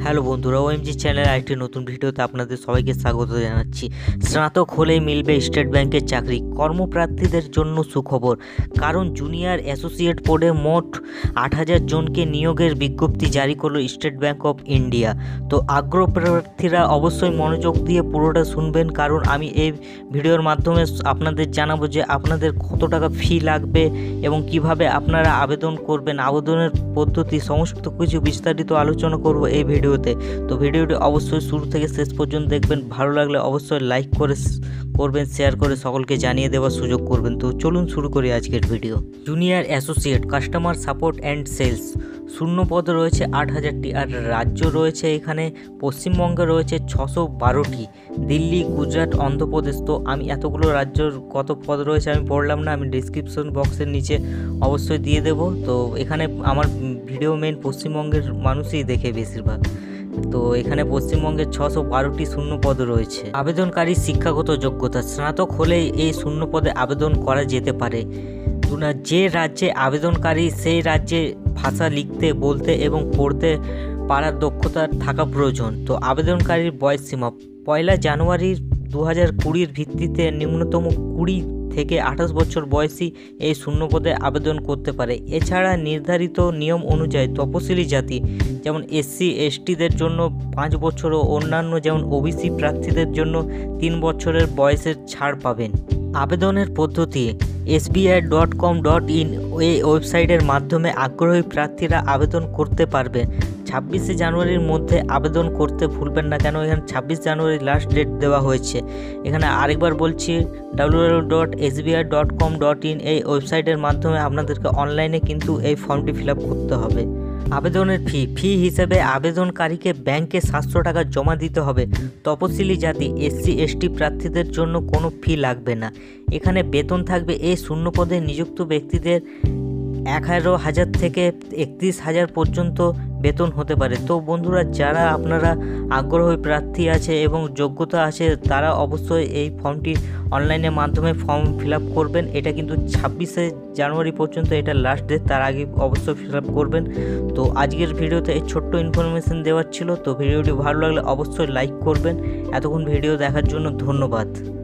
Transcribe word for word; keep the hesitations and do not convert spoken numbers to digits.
Hello বন্ধুরা, OMG channel আরেকটি নতুন ভিডিওতে আপনাদের সবাইকে স্বাগত জানাচ্ছি। স্নাতক হলেই মিলবে স্টেট ব্যাংকের চাকরি। কর্মপ্রার্থীদের জন্য সুখবর, কারণ জুনিয়র অ্যাসোসিয়েট পদে মোট আট হাজার জনকে নিয়োগের বিজ্ঞপ্তি জারি করলো স্টেট ব্যাংক অফ ইন্ডিয়া। তো আগ্রহ প্রার্থীরা অবশ্যই মনোযোগ দিয়ে পুরোটা শুনবেন, কারণ আমি এই ভিডিওর মাধ্যমে আপনাদের জানাবো যে আপনাদের কত টাকা ফি লাগবে এবং কিভাবে আপনারা আবেদন করবেন, আবেদনের পদ্ধতি সমস্ত কিছু বিস্তারিত আলোচনা করব এই ভিডিওতে। তো ভিডিওটি অবশ্যই শুরু থেকে শেষ পর্যন্ত দেখবেন। ভালো লাগলে অবশ্যই লাইক করে করবেন, শেয়ার করে সকলকে জানিয়ে দেওয়ার সুযোগ করবেন। তো চলুন শুরু করি আজকের video. Junior associate customer support and sales, শূন্য পদ রয়েছে আট হাজারটি, আর রাজ্য রয়েছে এখানে পশ্চিমবঙ্গে রয়েছে ছশো বারোটি, দিল্লি, গুজরাট, অন্ধ্রপ্রদেশ। তো আমি এতগুলো রাজ্যর কত পদ রয়েছে আমি পড়লাম না, আমি ডিসক্রিপশন বক্সের নিচে অবশ্যই দিয়ে দেব। তো এখানে আমার ভিডিও মেন পশ্চিমবঙ্গের মানুষই দেখে বেশিরভাগ। তো এখানে পশ্চিমবঙ্গের ছশো বারোটি শূন্য পদ রয়েছে। আবেদনকারী শিক্ষাগত যোগ্যতা, স্নাতক হলেই এই শূন্য পদে আবেদন করা যেতে পারে। যে রাজ্যে আবেদনকারী সেই রাজ্যে ভাষা লিখতে, বলতে এবং পড়তে পারার দক্ষতা থাকা প্রয়োজন। তো আবেদনকারীর বয়স সীমা পয়লা জানুয়ারি দু হাজার কুড়ির ভিত্তিতে নিম্নতম কুড়ি থেকে আঠাশ বছর বয়সী এই শূন্য পদে আবেদন করতে পারে। এছাড়া নির্ধারিত নিয়ম অনুযায়ী তপশিলি জাতি যেমন এসসি এসটিদের জন্য পাঁচ বছর ও অন্যান্য যেমন ওবিসি প্রার্থীদের জন্য তিন বছরের বয়সের ছাড় পাবেন। আবেদনের পদ্ধতি SBI dot com dot in এই ওয়েবসাইটের মাধ্যমে আগ্রহী প্রার্থীরা আবেদন করতে পারবে। ছাব্বিশে জানুয়ারির মধ্যে আবেদন করতে ভুলবেন না, কেন এখানে ছাব্বিশ জানুয়ারি লাস্ট ডেট দেওয়া হয়েছে। এখানে আরেকবার বলছি, W W W dot SBI dot com dot in এই ওয়েবসাইটের মাধ্যমে আপনাদেরকে অনলাইনে কিন্তু এই ফর্মটি ফিল আপ করতে হবে। আবেদনের ফি ফি হিসেবে আবেদনকারীকে ব্যাংকে সাতশো টাকা জমা দিতে হবে। তপশিলি জাতি এসসি এসটি প্রার্থীদের জন্য কোনো ফি লাগবে না। এখানে বেতন থাকবে এই শূন্য পদে নিযুক্ত ব্যক্তিদের এগারো হাজার থেকে একত্রিশ হাজার পর্যন্ত বেতন হতে পারে। তো বন্ধুরা, যারা আপনারা আগ্রহী প্রার্থী আছে এবং যোগ্যতা আছে তারা অবশ্যই এই ফর্মটি অনলাইনের মাধ্যমে ফর্ম ফিল আপ করবেন। এটা কিন্তু ছাব্বিশে জানুয়ারি পর্যন্ত এটা লাস্ট ডেট, তার আগে অবশ্যই ফিল আপ করবেন। তো আজকের ভিডিওতে এই ছোট্ট ইনফরমেশন দেওয়ার ছিল। তো ভিডিওটি ভালো লাগলে অবশ্যই লাইক করবেন। এতক্ষণ ভিডিও দেখার জন্য ধন্যবাদ।